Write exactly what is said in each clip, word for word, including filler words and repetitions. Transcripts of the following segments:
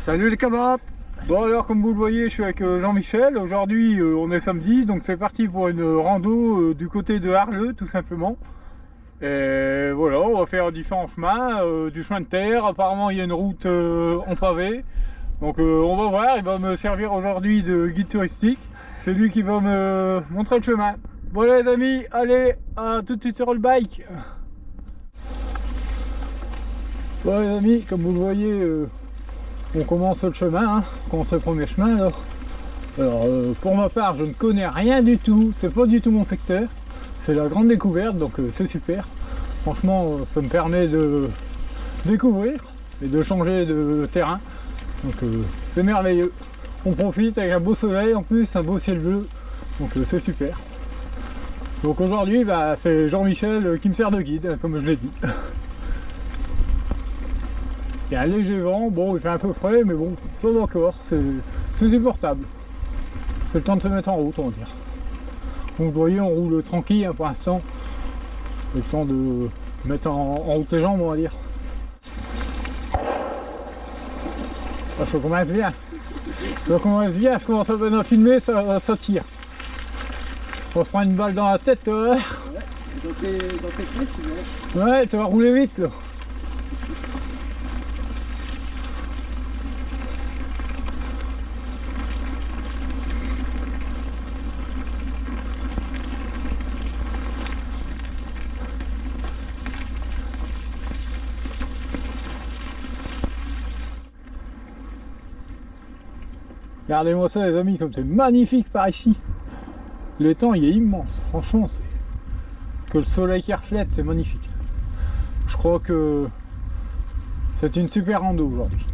Salut les camarades. Bon alors comme vous le voyez, je suis avec euh, Jean-Michel. Aujourd'hui euh, on est samedi, donc c'est parti pour une rando euh, du côté de Harleux tout simplement. Et voilà, on va faire différents chemins, euh, du chemin de terre. Apparemment il y a une route euh, en pavé. Donc euh, on va voir, il va me servir aujourd'hui de guide touristique. C'est lui qui va me montrer le chemin. Bon les amis, allez, à tout de suite sur le bike. Bon les amis, comme vous le voyez, euh, on commence le chemin, hein. On commence le premier chemin alors. Alors euh, pour ma part, je ne connais rien du tout, c'est pas du tout mon secteur. C'est la grande découverte, donc euh, c'est super. Franchement, ça me permet de découvrir et de changer de terrain. Donc euh, c'est merveilleux. On profite avec un beau soleil en plus, un beau ciel bleu. Donc euh, c'est super. Donc aujourd'hui, bah, c'est Jean-Michel qui me sert de guide, comme je l'ai dit. Il y a un léger vent, bon il fait un peu frais, mais bon, ça va encore, c'est supportable. C'est le temps de se mettre en route, on va dire. Donc vous voyez, on roule tranquille hein, pour l'instant. Le temps de mettre en, en route les jambes, on va dire. Ah, je commence bien. Je commence bien, je commence à bien filmer, ça, ça tire. On se prend une balle dans la tête, toi. Ouais, dans tes, dans tes clés, tu veux. Ouais, tu vas rouler vite là. Regardez-moi ça les amis, comme c'est magnifique par ici. L'étang il est immense, franchement c'est que le soleil qui reflète, c'est magnifique. Je crois que c'est une super rando aujourd'hui.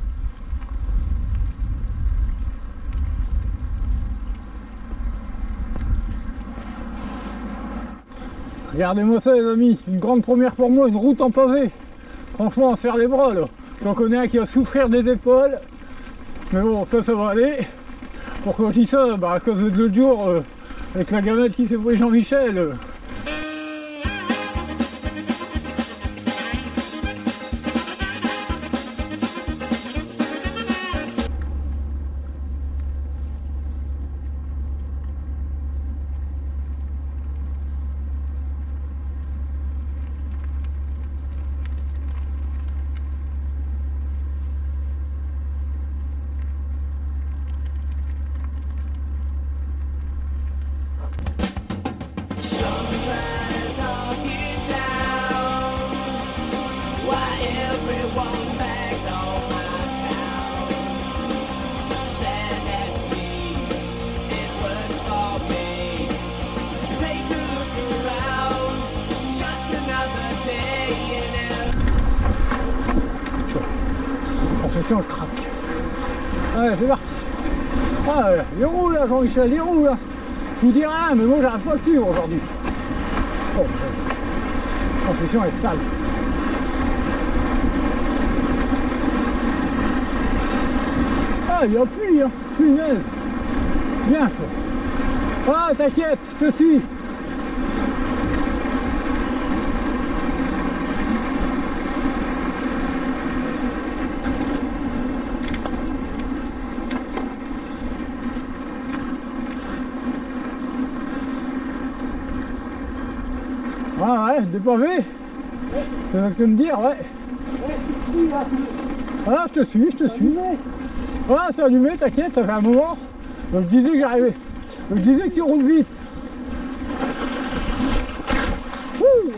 Regardez-moi ça les amis, une grande première pour moi, une route en pavé. Franchement, on se serre les bras là. J'en connais un qui va souffrir des épaules. Mais bon, ça, ça va aller. Pourquoi je dis ça? Bah à cause de l'autre jour, euh, avec la gamelle qui s'est pris Jean-Michel. Euh. Transmission, elle craque. Allez, c'est parti. Ah, il roule là, Jean-Michel, il roule là. Je vous dis rien, mais moi j'arrive pas à le suivre aujourd'hui. Oh, la transmission est sale. Ah, il appuie, hein. Punaise. Bien ça. Ah, t'inquiète, je te suis. Ah ouais, des pavés. Ouais. C'est ça que tu veux me dire, ouais. Ouais, tu suis là. Ah, je te suis, je te suis. Ah, c'est allumé, t'inquiète, ça fait un moment. Donc, je disais que j'arrivais. Je disais que tu roules vite. Ouh.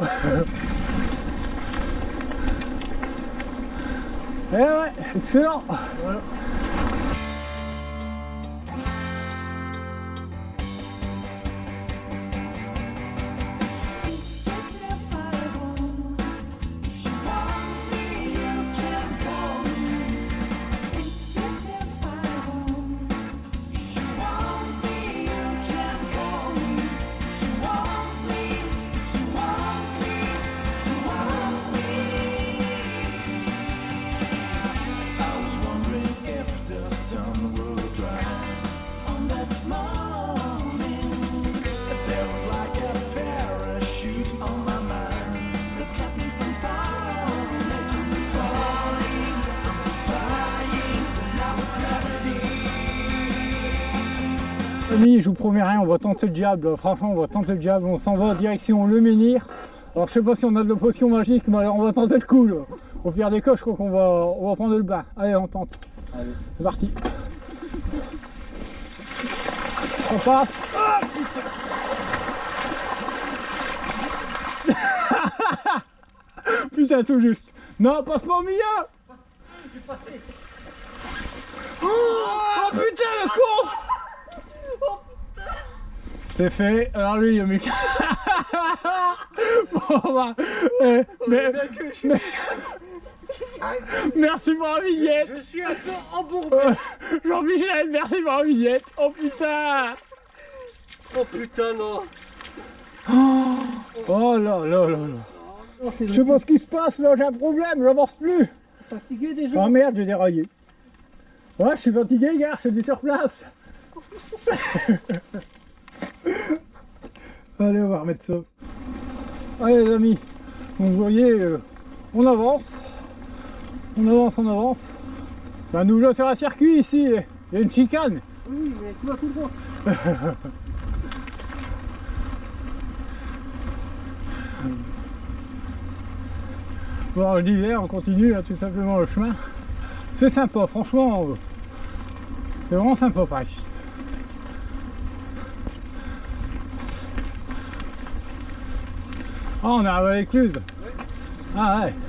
Eh ouais, excellent. Voilà. I was wondering if Amis, je vous promets rien, on va tenter le diable, franchement on va tenter le diable, on s'en va en direction le menhir. Alors je sais pas si on a de la potion magique, mais alors on va tenter le coup là. Au pire des cas, je crois qu'on va, on va prendre le bain. Allez, on tente. Allez, c'est parti. On passe. Ah, putain, tout juste. Non, passe-moi au milieu. Oh, oh putain, le con. C'est fait. Alors lui, il a mis... Bon, bah, eh, mais, mais... Merci pour la vignette. Je suis un peu embourbé. euh, Jean-Michel, merci pour la vignette. Oh putain. Oh putain, non. Oh, oh là là là là. Je sais pas ce qui se passe là, j'ai un problème, j'avance plus. Fatigué déjà. Oh merde, j'ai déraillé. Ouais, je suis fatigué, gars, je suis sur place. Allez, on va remettre ça. Allez les amis, donc vous voyez, euh, on avance. On avance, on avance. Ben, nous là sur un circuit ici, il y a une chicane. Oui, mais tu vas tout droit. Bon, je disais, on continue là, tout simplement le chemin. C'est sympa, franchement, euh, c'est vraiment sympa par ici. Ah, on arrive à l'écluse. Oui. Ah ouais.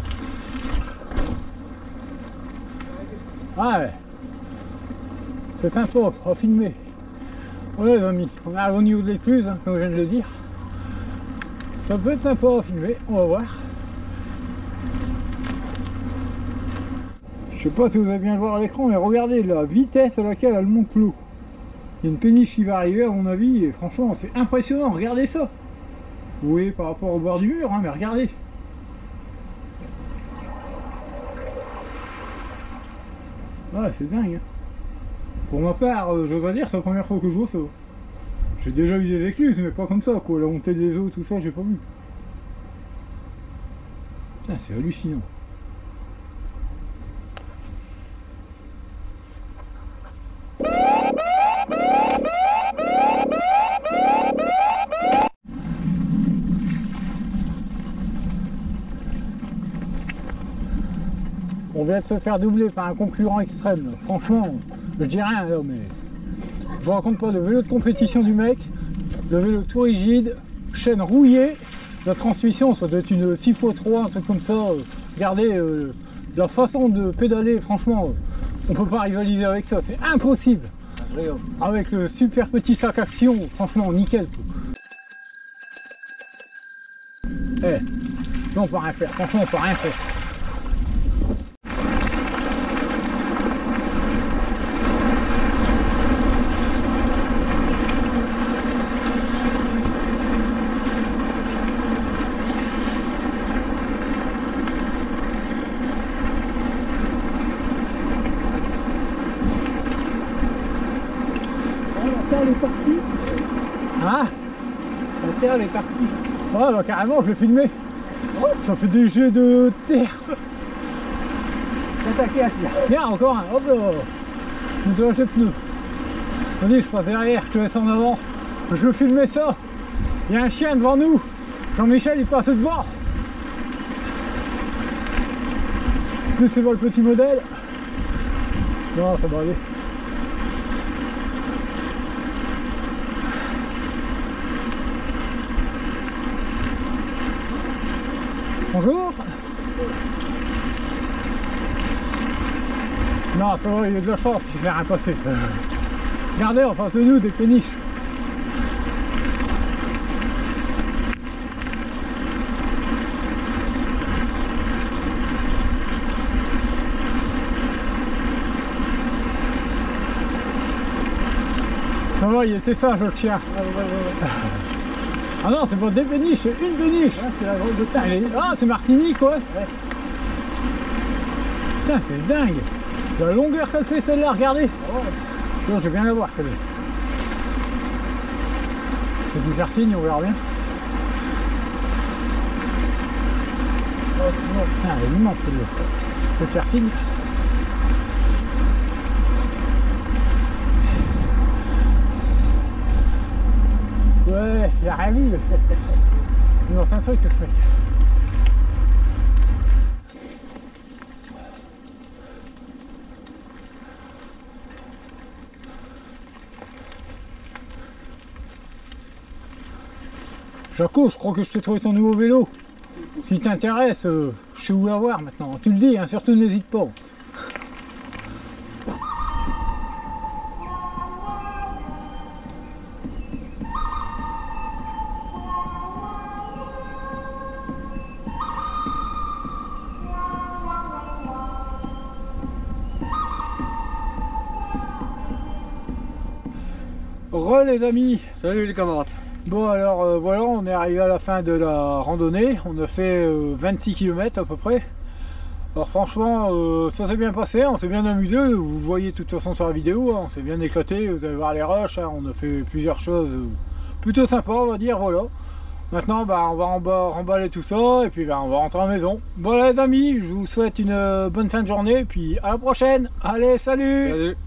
Ah ouais. C'est sympa, on va filmer. Voilà les amis, on arrive au niveau de l'écluse, hein, comme je viens de le dire. Ça peut être sympa à filmer, on va voir. Je sais pas si vous avez bien le voir à l'écran, mais regardez la vitesse à laquelle elle monte l'eau. Il y a une péniche qui va arriver à mon avis, et franchement c'est impressionnant, regardez ça. Oui, par rapport au bord du mur, hein, mais regardez. Ouais, c'est dingue. Hein. Pour ma part, euh, j'oserais dire, c'est la première fois que je vois ça. J'ai déjà eu des écluses, mais pas comme ça, quoi. La montée des eaux, tout ça, j'ai pas vu. Putain, c'est hallucinant. On vient de se faire doubler par un concurrent extrême. Franchement, je dis rien là, mais je vous raconte pas le vélo de compétition du mec, le vélo tout rigide, chaîne rouillée, la transmission ça doit être une six fois trois, un truc comme ça. Regardez euh, la façon de pédaler, franchement, on peut pas rivaliser avec ça, c'est impossible. Avec le super petit sac action, franchement nickel. Eh, hey, on peut rien faire, franchement on peut rien faire. Elle est partie. Hein? La terre elle est partie. Ouais, bah carrément, je l'ai filmé. Oh, ça fait des jets de terre. Attaqué à terre. Tiens, encore un. Hop là. Une dommage de pneus. Vas-y, je passe derrière, je te laisse en avant. Je veux filmer ça. Il y a un chien devant nous. Jean-Michel, il passe de bord. Plus c'est bon le petit modèle. Non, ça va aller. Bonjour. Non, ça va, il y a de la chance si c'est rien passé. Regardez en face de nous des péniches. Ça va, il était sage le chien. Ouais, ouais, ouais. Ah non, c'est pas des péniches, c'est une péniche. Ouais, c'est la grosse de terre. Est... Ah, c'est Martinique, ouais. Ouais. Putain, c'est dingue. La longueur qu'elle fait celle-là, regardez. Oh. Non, je vais bien la voir celle-là. C'est du faire signe, on verra bien. Oh, oh, putain, elle est immense celle-là. Faut faire signe. Ouais, il a rien vu. Il lance un truc ce mec. Jaco, je crois que je t'ai trouvé ton nouveau vélo. Si t'intéresse, euh, je sais où avoir maintenant. Tu le dis, hein, surtout n'hésite pas. Re les amis. Salut les camarades. Bon alors euh, voilà, on est arrivé à la fin de la randonnée. On a fait euh, vingt-six kilomètres à peu près. Alors franchement, euh, ça s'est bien passé, on s'est bien amusé. Vous le voyez de toute façon sur la vidéo, hein, on s'est bien éclaté. Vous allez voir les rushs, hein, on a fait plusieurs choses euh, plutôt sympas, on va dire, voilà. Maintenant, bah, on va remba remballer tout ça et puis bah, on va rentrer à la maison. Voilà les amis, je vous souhaite une euh, bonne fin de journée et puis à la prochaine. Allez, salut, Salut.